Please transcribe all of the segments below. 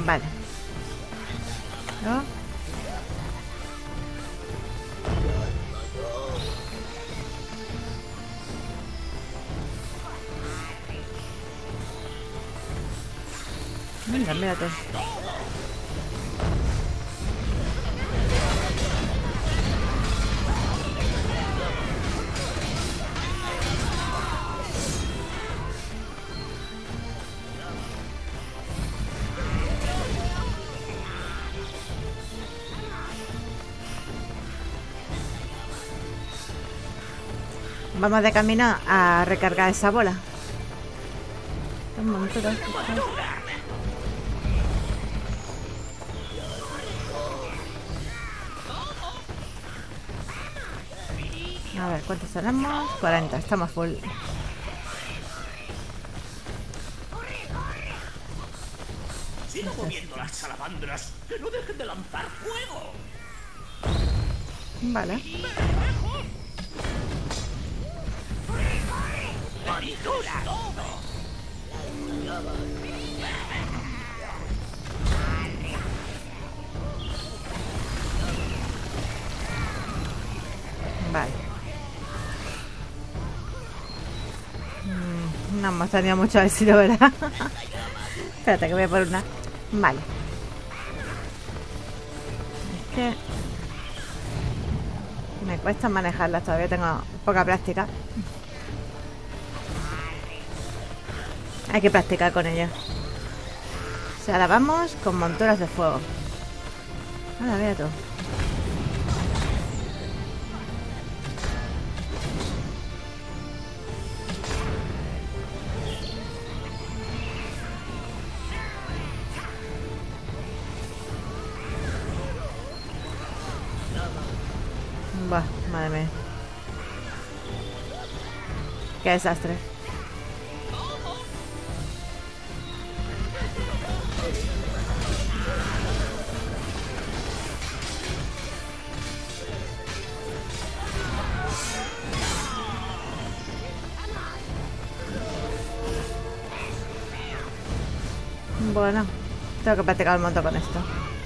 Vale. ¿No? Venga, mírate. Vamos de camino a recargar esa bola. Un momento. A ver, ¿cuántos tenemos? 40, estamos full. Sigo moviendo las salamandras. ¡Que no dejen de lanzar fuego! Vale. ¡Maritura! Vale. No hemos tenido mucho éxito, ¿verdad? Espérate que voy a por una. Vale. Es que me cuesta manejarlas, todavía tengo poca práctica. Hay que practicar con ellas. O sea, ahora vamos con monturas de fuego. Ahora vea tú. Buah, madre mía. Qué desastre. Bueno, tengo que practicar un montón con esto.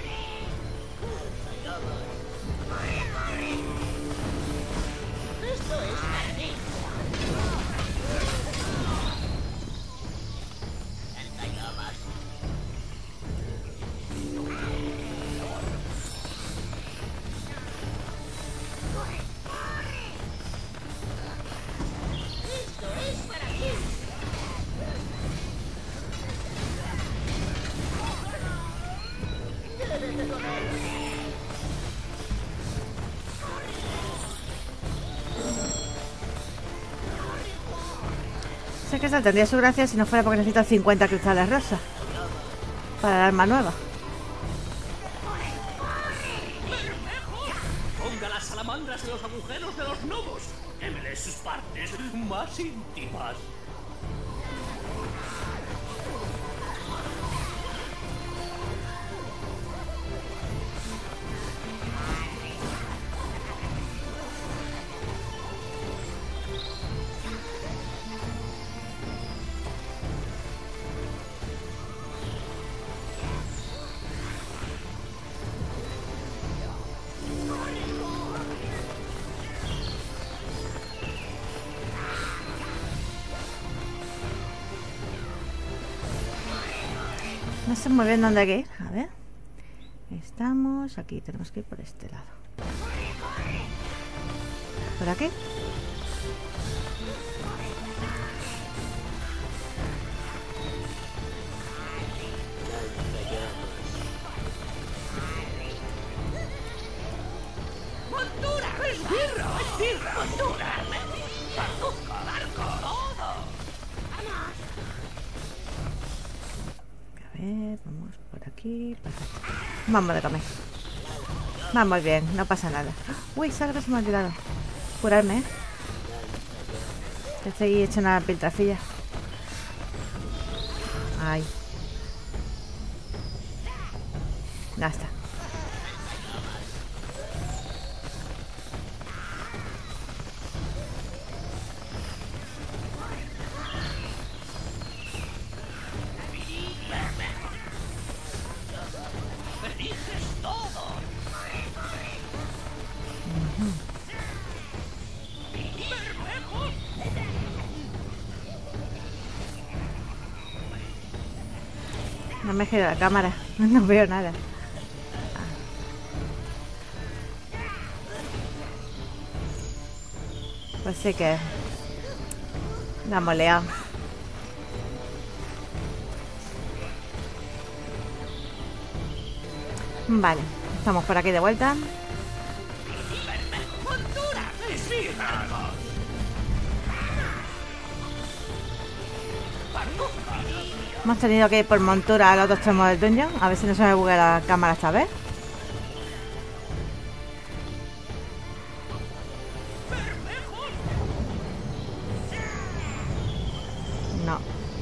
Sé que esa tendría su gracia si no fuera porque necesito 50 cristales rosas para el arma nueva. Ponga las salamandras en los agujeros de los gnomos. Quémeles sus partes más íntimas. No sé muy bien dónde hay que ir. A ver. Estamos aquí. Tenemos que ir por este lado. ¿Por aquí? ¡Montura! ¡Esbirra! ¡Esbirra! ¡Montura! ¡Barco! ¡Todo! A ver, vamos por aquí. Vamos de comer. Vamos bien, no pasa nada. Uy, salga, se me ha olvidado curarme, ¿eh? Estoy hecho una piltrafilla. Ay. Ya está. No me giro la cámara. No veo nada. Pues sí que la hemos liado. Vale, estamos por aquí de vuelta. Hemos tenido que ir por montura al otro extremo del dungeon. A ver si no se me buguea la cámara esta vez. No.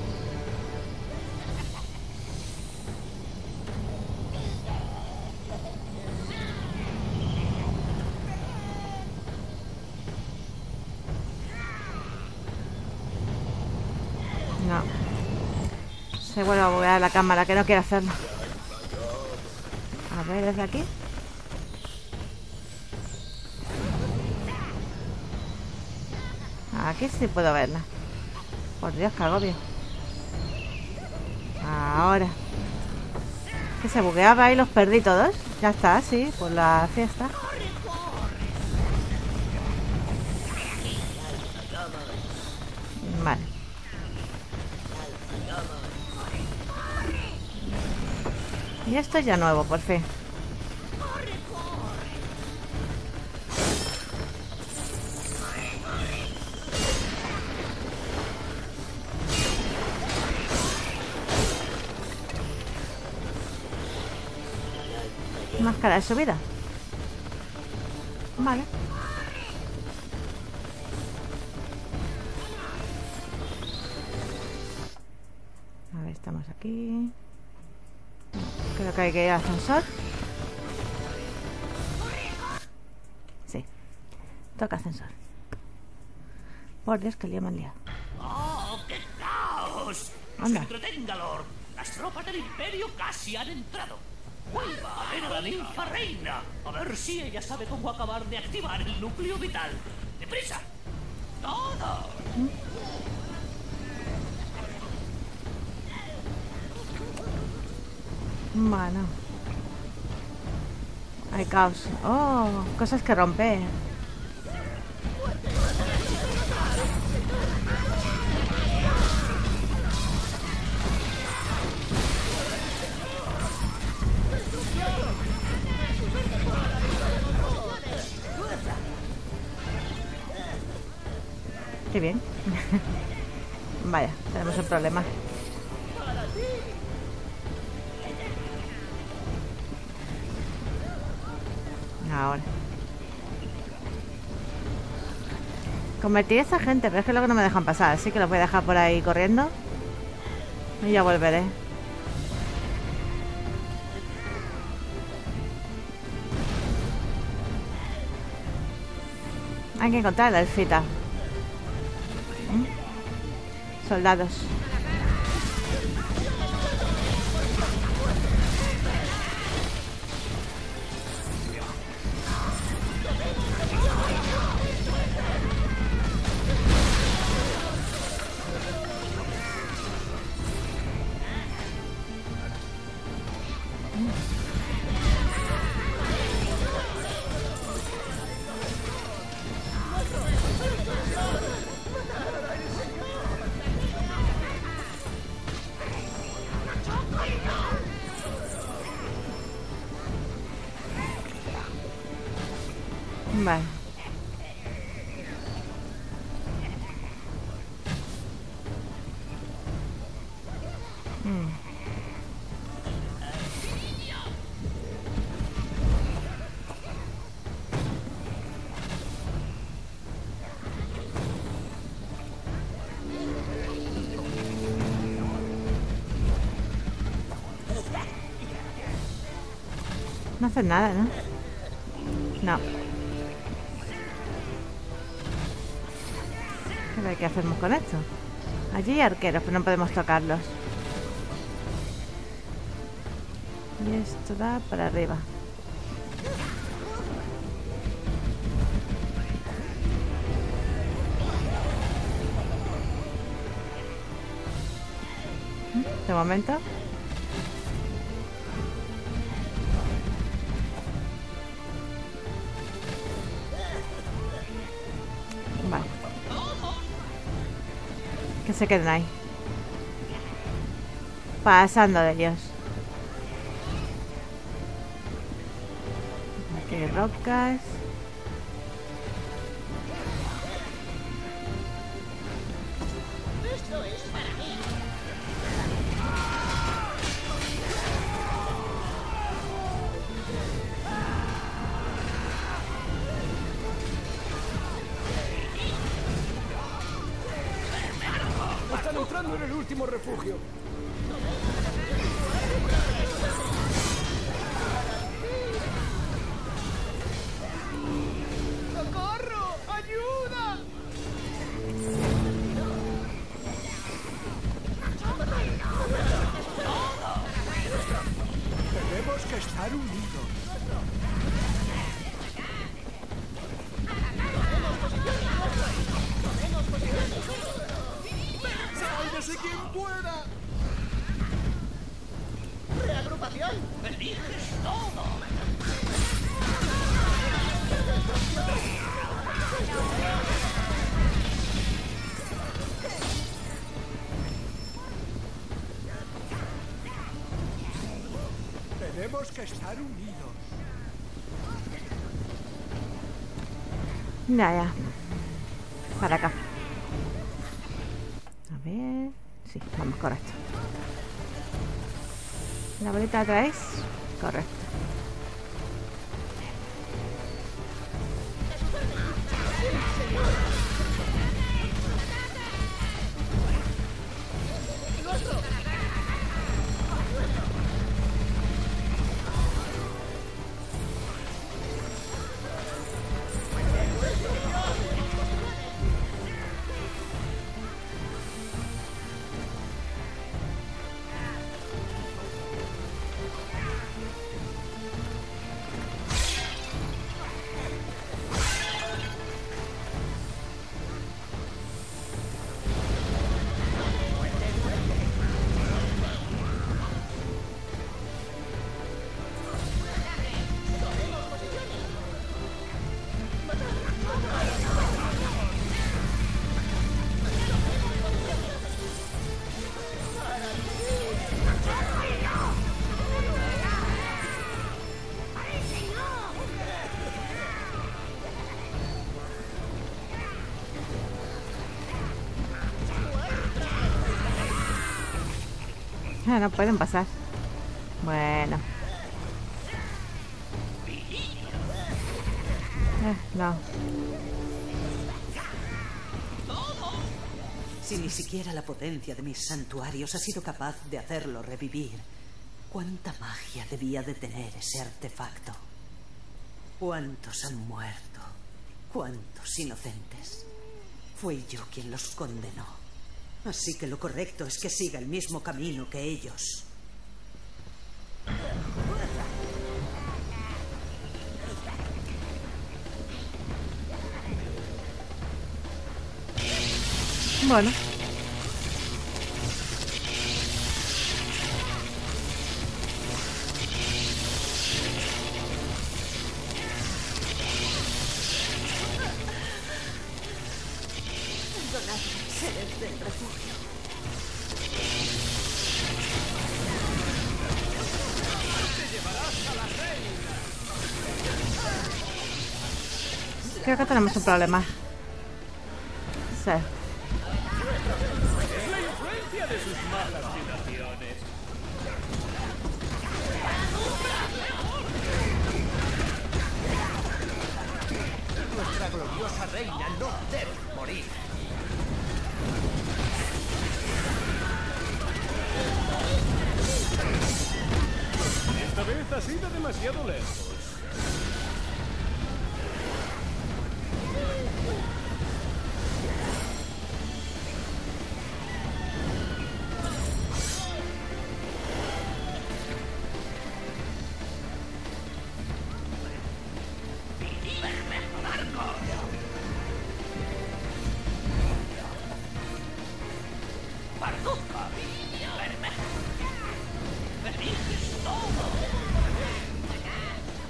No. Se vuelve a buguear la cámara, que no quiere hacerlo. A ver, desde aquí. Aquí sí puedo verla. Por Dios, qué agobio. Ahora. Que se bugueaba y los perdí todos. Ya está, sí, por la fiesta. Vale. Y esto es ya nuevo, por fin. Máscara de subida. Vale. A ver, estamos aquí. Creo que hay que ir al ascensor. Sí. Toca ascensor. Por Dios, que lío me han liado. ¡Oh, qué caos! Anda. Entretenga, Lord. Las tropas del Imperio casi han entrado. Vuelva a ver a la ninfa reina. A ver si ella sabe cómo acabar de activar el núcleo vital. ¡Deprisa! ¡Todo! Bueno. Hay caos. Oh, cosas que romper. Qué bien. Vaya, tenemos un problema. Ahora. Convertir a esa gente, pero es que luego no me dejan pasar. Así que los voy a dejar por ahí corriendo. Y ya volveré. Hay que encontrar a la elfita. Soldados. Vale. No hacen nada, ¿no? No. A ver qué hacemos con esto. Allí hay arqueros, pero no podemos tocarlos. Y esto da para arriba. De momento. Que se queden ahí. Pasando de ellos. Aquí hay rocas. Están entrando en el último refugio. ¡Socorro! ¡Ayuda! Tenemos que estar unidos. ¡Sálvese quien pueda! ¡Reagrupación! ¡Eliges todo! Tenemos que estar unidos. Ya. Para acá. A ver. Sí, vamos, correcto. ¿La bolita la traes? Correcto. Ah, no pueden pasar. Bueno. No. Si ni siquiera la potencia de mis santuarios ha sido capaz de hacerlo revivir, ¿cuánta magia debía de tener ese artefacto? ¿Cuántos han muerto? ¿Cuántos inocentes? Fui yo quien los condenó. Así que lo correcto es que siga el mismo camino que ellos. Bueno. Perdonadme, seres del refugio. Creo que tenemos un problema. Sí. Es la influencia de sus malas vibraciones. Nuestra gloriosa reina no debe morir. Esta vez has ido demasiado lejos. ¡Parduzca! ¡Eliges todo!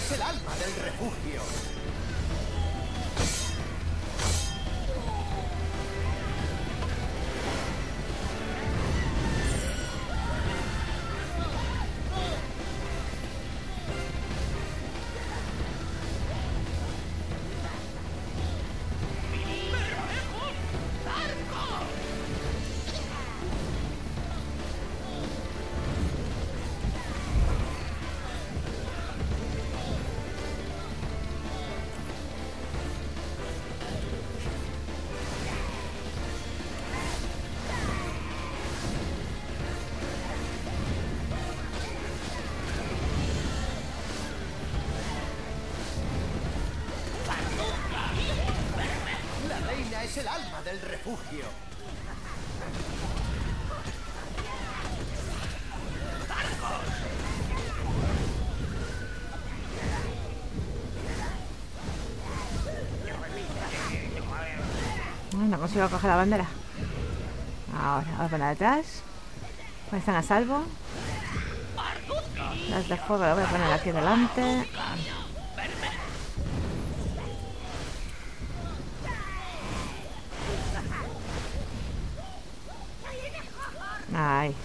es el alma del refugio. Es el alma del refugio. No consigo coger la bandera. Ahora, vamos para detrás. Pues están a salvo. Las de fuego las voy a poner aquí delante. Ay.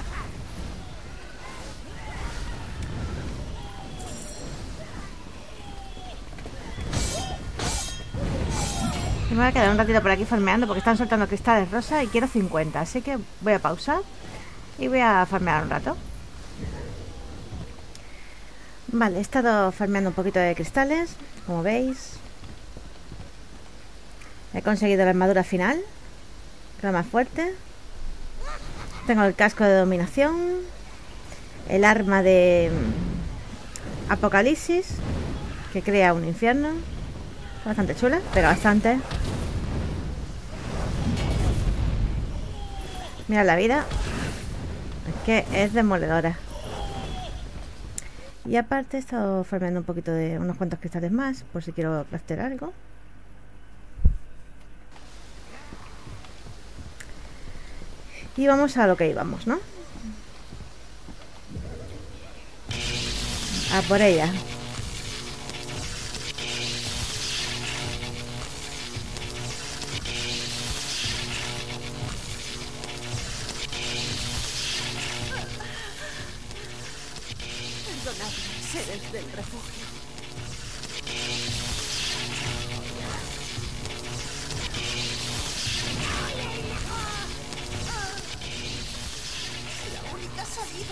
Y me voy a quedar un ratito por aquí farmeando porque están soltando cristales rosa y quiero 50. Así que voy a pausar y voy a farmear un rato. Vale, he estado farmeando un poquito de cristales, como veis. He conseguido la armadura final, la más fuerte. Tengo el casco de dominación, el arma de Apocalipsis, que crea un infierno. Bastante chula, pero bastante. Mira la vida, es que es demoledora. Y aparte he estado farmeando un poquito de unos cuantos cristales más, por si quiero craftear algo. Y vamos a lo que íbamos, ¿no? A por ella. Perdonadme, seres del refugio. La única salida.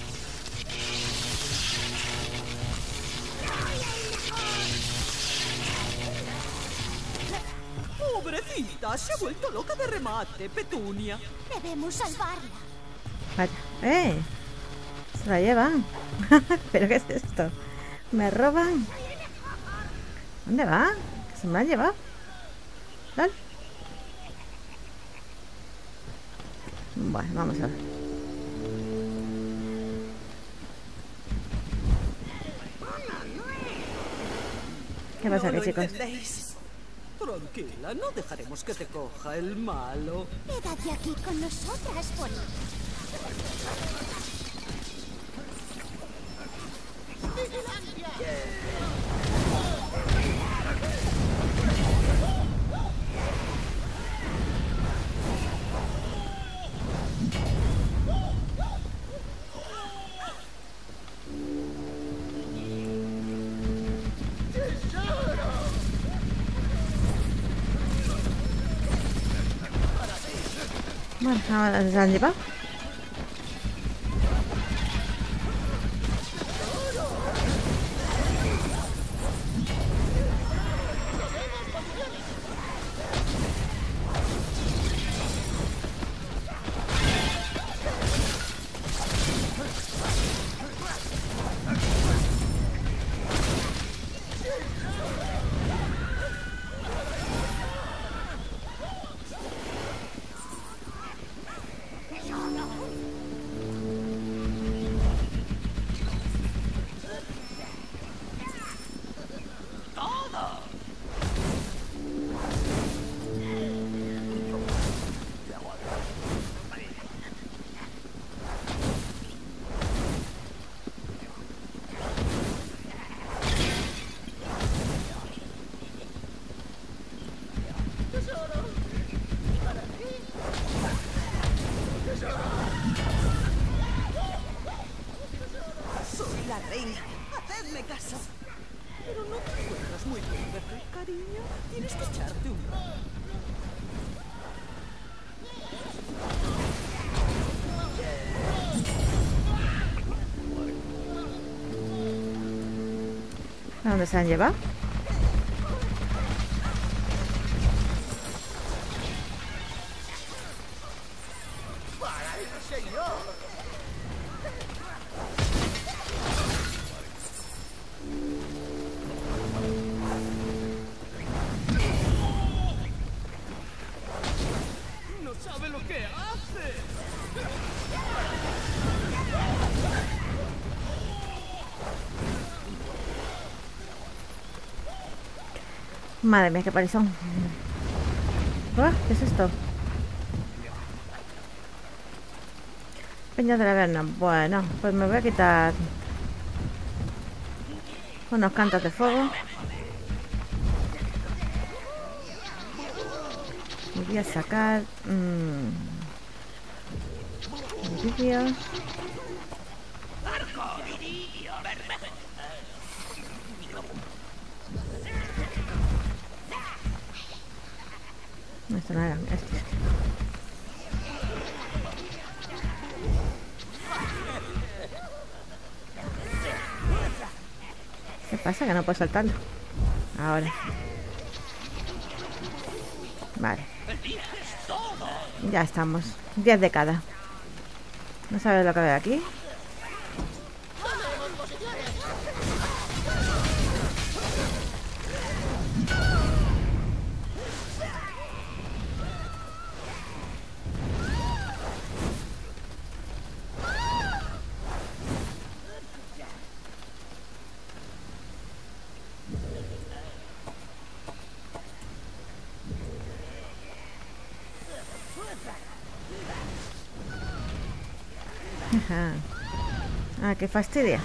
Pobrecita, se ha vuelto loca de remate, Petunia. Debemos salvarla. Vaya, se la llevan. ¿Pero qué es esto? ¿Me roban? ¿Dónde va? ¿Se me la han llevado? ¿Tal? Bueno, vamos a ver. ¿Qué pasa aquí, chicos? Entendéis. Tranquila, no dejaremos que te coja el malo. Quédate aquí con nosotras, Bonnie. Bueno, ahora se han llevado. la reina. Hacedme caso. Pero no te encuentras muy bien, ¿verdad, cariño? Tienes que echarte un rato. ¿A dónde se han llevado? ¡No sabe lo que hace! Madre mía, qué palizón. ¿Qué es esto? Peña de la Verna. Bueno, pues me voy a quitar unos cantos de fuego. Y voy a sacar vídeos. Esto no eran estos. ¿Qué pasa? Que no puedo saltarlo. Ahora. Vale. Ya estamos. 10 de cada. No sabes lo que veo aquí. Ajá. Ah, qué fastidia.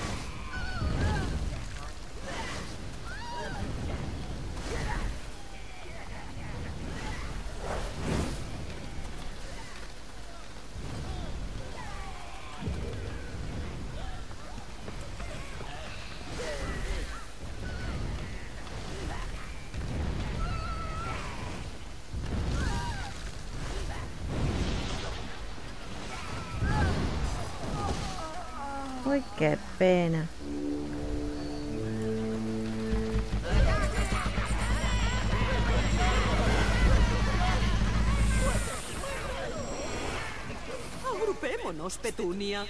Uy, qué pena. Agrupémonos, Petunia.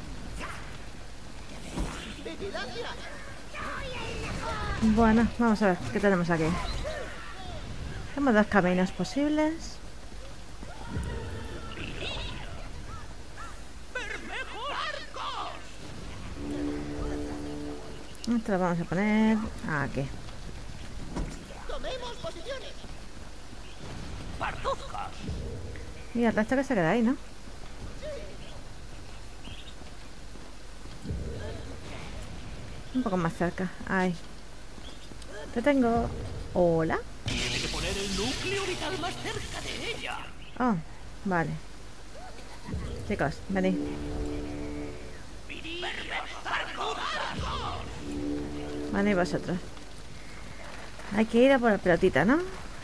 Bueno, vamos a ver qué tenemos aquí. Tenemos dos caminos posibles. Esto lo vamos a poner aquí. ¡Tomemos posiciones! ¡Parduzcas! Y el resto que se queda ahí, ¿no? Un poco más cerca. Ahí. Te tengo. Hola. Tiene que poner el núcleo vital más cerca de ella. Oh, vale. Chicos, venid. Venid vosotros. Hay que ir a por la pelotita, ¿no?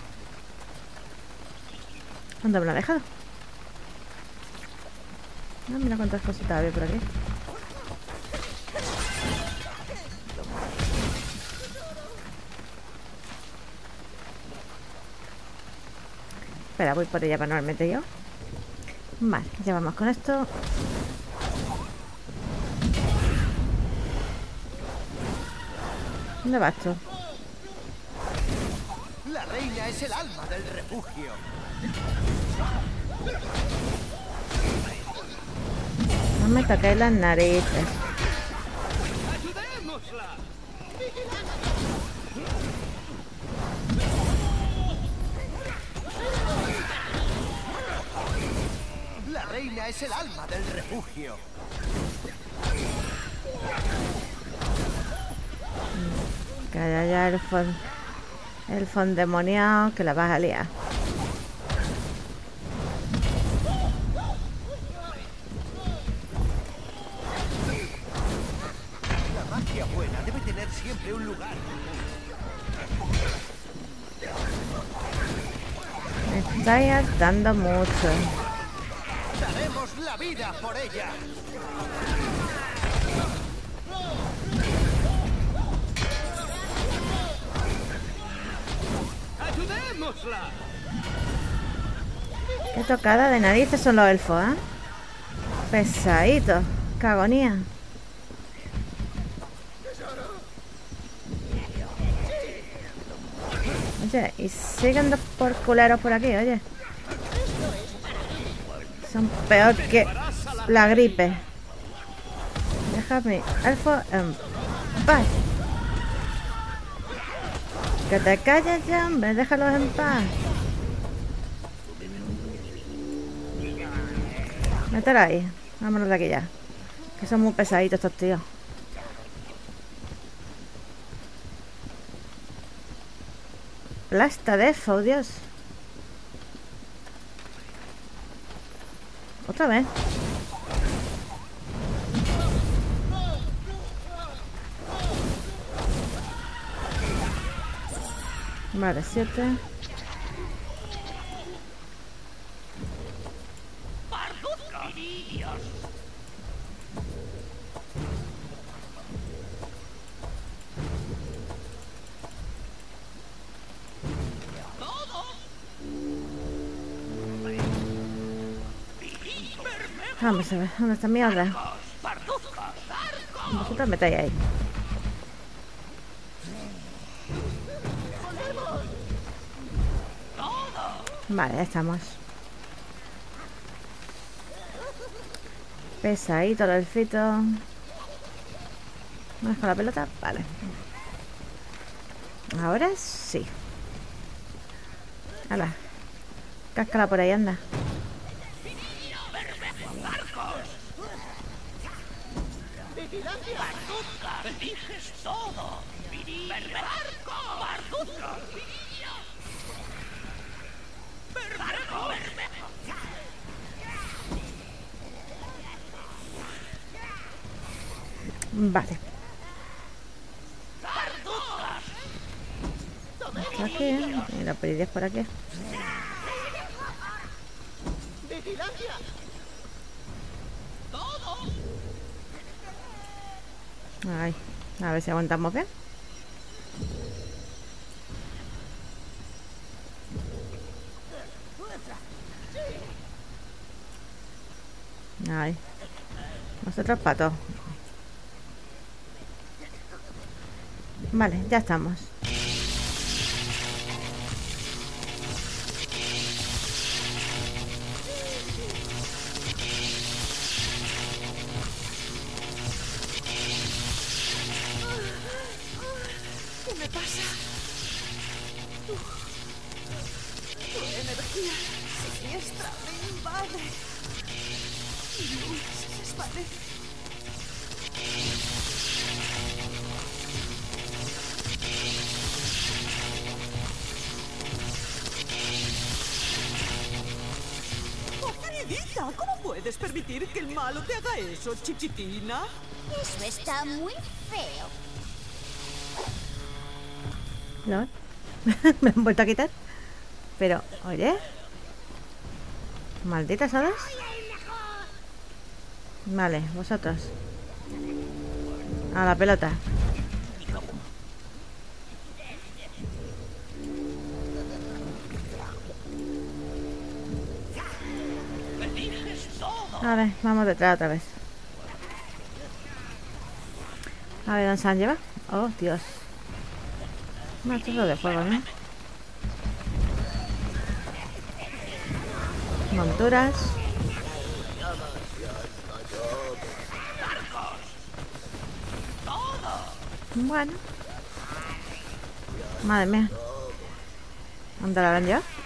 ¿Dónde me lo ha dejado? Ah, mira cuántas cositas había por aquí. Espera, voy por ella manualmente yo. Vale, ya vamos con esto. ¿Dónde vas tú? La reina es el alma del refugio. No me toquéis las narices. ¡Ayudémosla! La reina es el alma del refugio. Calla ya el fondemoniado que la vas a liar. La tener siempre un lugar. Me estáis hartando mucho. Daremos la vida por ella. ¡Ayudémosla! Qué tocada de narices son los elfos, ¿eh? Pesaditos. Qué agonía. Oye, y siguen dos por culeros por aquí, oye. Son peor que la gripe. Déjame, elfo, en paz. Que te calles ya, hombre. Déjalos en paz. Mételo ahí. Vámonos de aquí ya. Que son muy pesaditos estos tíos. Plasta de elfo, Dios. Otra vez. Vale, 7. Vamos a ver, ¿dónde está mi orden? Vosotros metéis ahí. Vale, ya estamos. Pesadito el elfito. ¿Vamos con la pelota? Vale. Ahora sí. Hala. Cáscala por ahí, anda. Vale. Por aquí, y la peridez por aquí. Ay, a ver si aguantamos bien. Ay, nosotros patos. Vale, ya estamos. ¿Qué me pasa? Tu energía siniestra me invade. Mi luz se desvanece. ¡Queridita! ¿Cómo puedes permitir que el malo te haga eso, chiquitina? Eso está muy feo. ¿No? Me han vuelto a quitar. Pero, oye. Malditas hadas. Vale, vosotros. A la pelota. A ver, vamos detrás otra vez. A ver, ¿dónde se han llevado? Oh, Dios. Maestro de fuego, ¿no? Monturas. Bueno. Madre mía. ¿Dónde la han llevado?